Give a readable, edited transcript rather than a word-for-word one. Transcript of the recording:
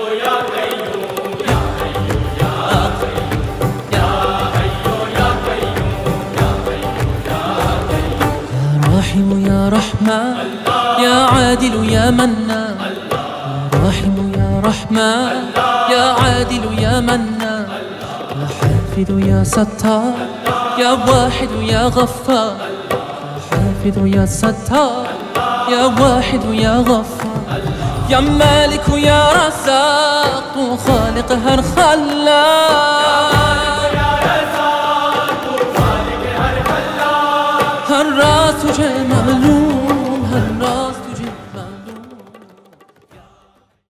يا قيوم يا حي يا قيوم يا حي يا قيوم يا حي يا قيوم. يا راحم يا رحمن يا عادل يا منان، يا راحم يا رحمن يا عادل يا منان، يا حافظ يا ستار يا واحد يا غفار، يا حافظ يا ستار يا واحد يا غفار، يا مالك يا رزاق خالق هالخلاق.